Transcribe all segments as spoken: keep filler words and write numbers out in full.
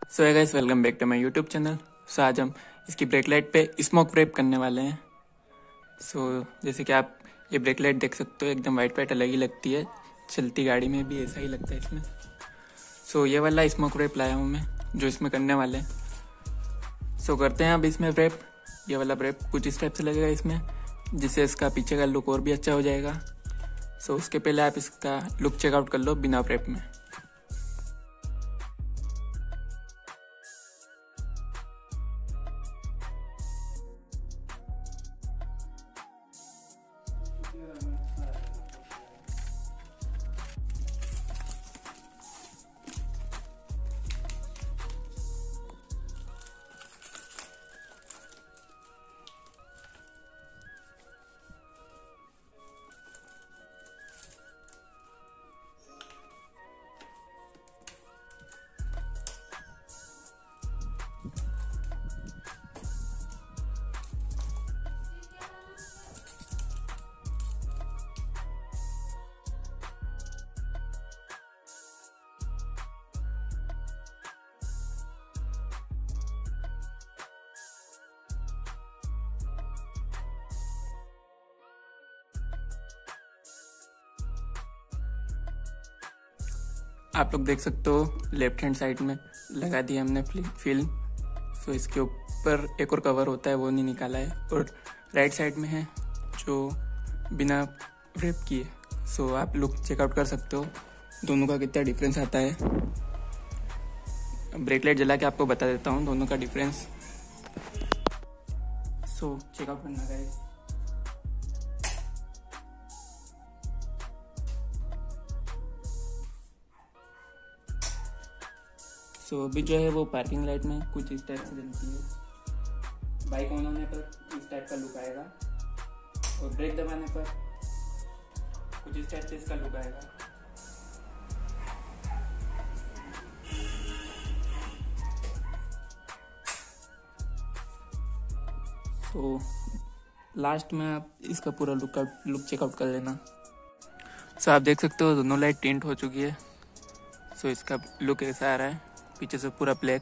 सो है guys, welcome back to my YouTube channel. So आज हम इसकी ब्रेक लाइट पे स्मोक रैप करने वाले हैं। सो so, जैसे कि आप ये ब्रेक लाइट देख सकते हो, एकदम वाइट वाइट अलग ही लगती है, चलती गाड़ी में भी ऐसा ही लगता है इसमें। सो so, ये वाला स्मोक रैप लाया हूँ मैं, जो इसमें करने वाले हैं। सो so, करते हैं अब इसमें रैप। ये वाला रैप कुछ इस टाइप से लगेगा इसमें, जिससे इसका पीछे का लुक और भी अच्छा हो जाएगा। सो so, उसके पहले आप इसका लुक चेकआउट कर लो बिना रैप में। आप लोग देख सकते हो लेफ्ट हैंड साइड में लगा दी हमने फिल्म। सो इसके ऊपर एक और कवर होता है, वो नहीं निकाला है, और राइट साइड में है जो बिना रैप किए। सो आप लोग चेकआउट कर सकते हो दोनों का कितना डिफरेंस आता है। ब्रेक लाइट जला के आपको बता देता हूँ दोनों का डिफरेंस। सो चेकआउट करना गाइस। सो so, अभी जो है वो पार्किंग लाइट में कुछ इस टाइप से जलती है। बाइक ऑन होने पर इस टाइप का लुक आएगा, और ब्रेक दबाने पर कुछ इस टाइप से इसका लुक आएगा। सो so, लास्ट में आप इसका पूरा लुक लुक चेकआउट कर लेना। सो so, आप देख सकते हो दोनों लाइट टिंट हो चुकी है। सो so, इसका लुक ऐसा आ रहा है, पीछे से पूरा ब्लैक,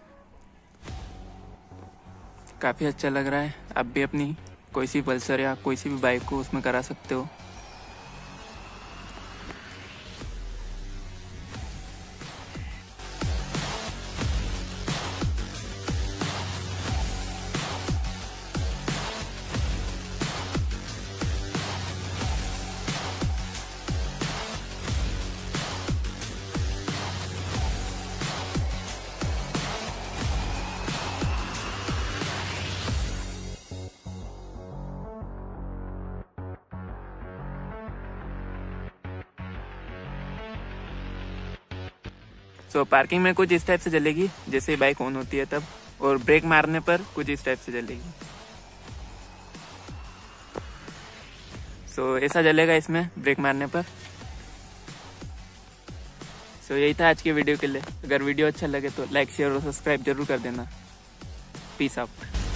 काफ़ी अच्छा लग रहा है। आप भी अपनी कोई सी पल्सर या कोई सी भी बाइक को उसमें करा सकते हो। सो so, पार्किंग में कुछ इस टाइप से जलेगी जैसे बाइक ऑन होती है तब, और ब्रेक मारने पर कुछ इस टाइप से जलेगी। सो so, ऐसा जलेगा इसमें ब्रेक मारने पर। सो so, यही था आज की वीडियो के लिए। अगर वीडियो अच्छा लगे तो लाइक शेयर और सब्सक्राइब जरूर कर देना। Peace out.